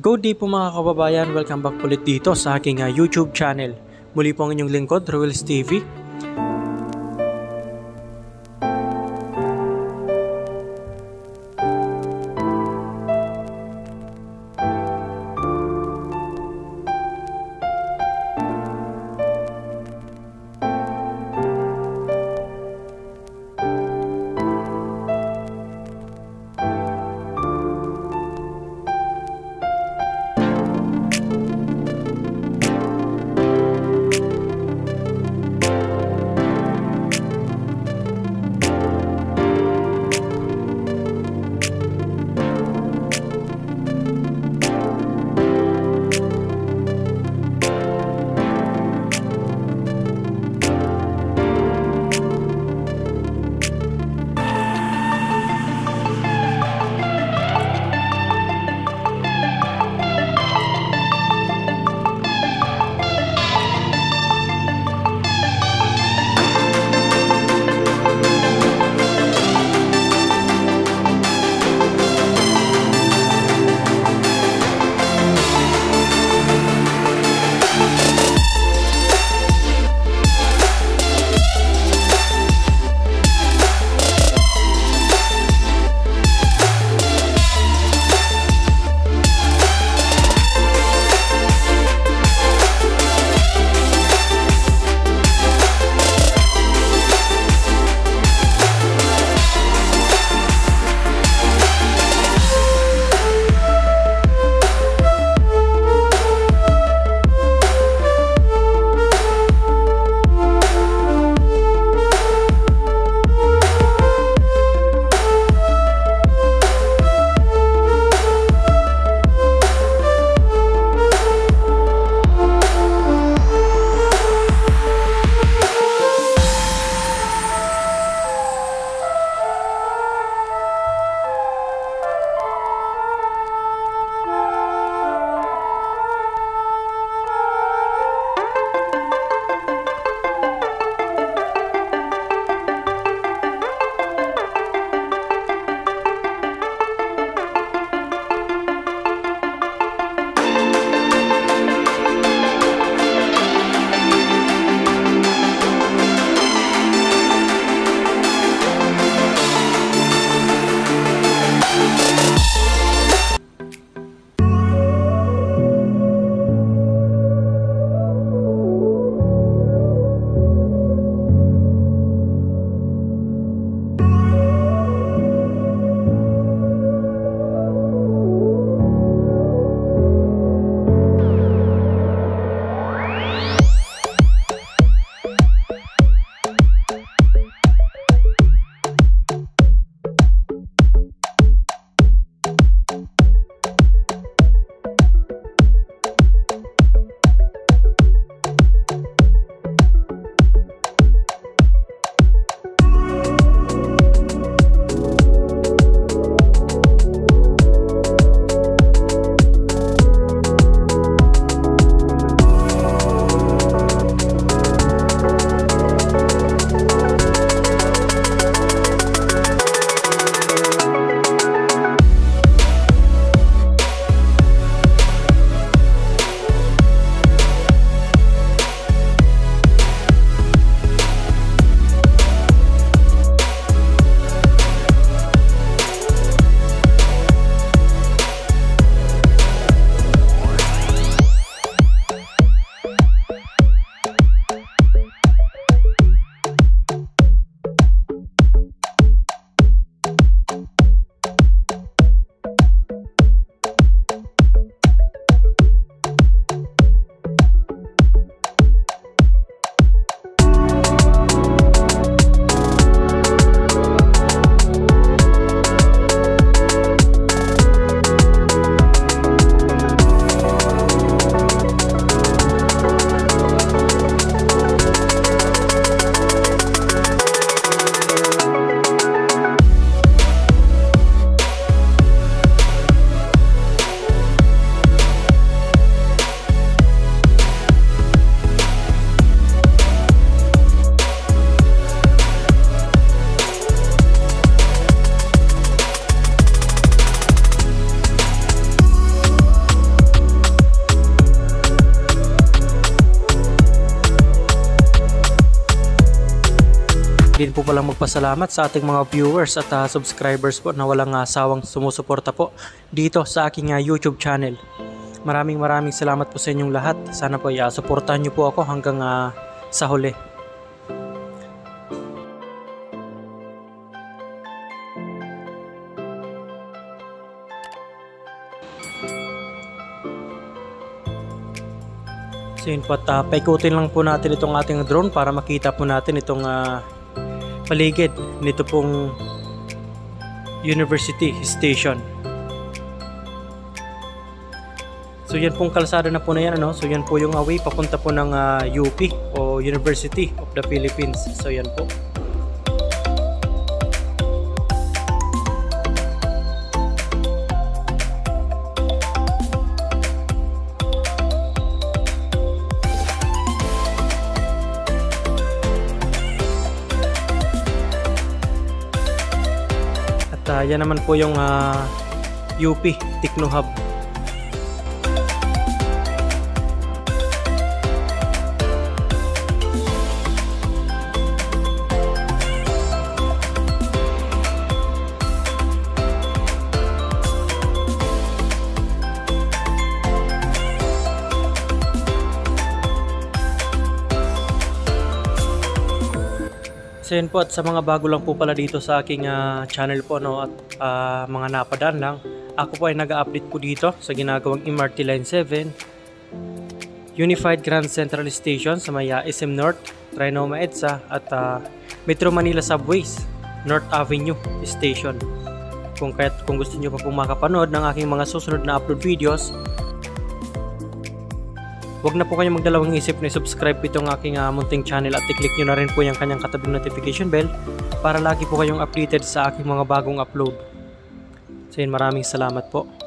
Good day po mga kababayan, welcome back ulit dito sa aking YouTube channel. Muli po ang inyong lingkod, RUEL'S TV. Din po palang magpasalamat sa ating mga viewers at subscribers po na walang sawang sumusuporta po dito sa aking YouTube channel. Maraming salamat po sa inyong lahat. Sana po suportahan nyo po ako hanggang sa huli. So yun po, at paikutin lang po natin itong ating drone para makita po natin itong paligid nito pong University Station. So yan pong kalsada na po na yan, so yan po yung way papunta po ng UP o University of the Philippines. So yan po. Yan naman po yung UP Techno Hub. So yun po, at sa mga bago lang po pala dito sa aking channel po, at mga napadaan lang, ako po ay nag-update po dito sa ginagawang MRT Line 7 Unified Grand Central Station sa may SM North, Trinoma EDSA at Metro Manila Subways North Avenue Station. Kung gusto nyo pa pong makapanood ng aking mga susunod na upload videos, huwag na po kayong magdalawang isip na subscribe itong aking munting channel at i-click nyo na rin po yung kanyang katabing notification bell para lagi po kayong updated sa aking mga bagong upload. So yun, maraming salamat po.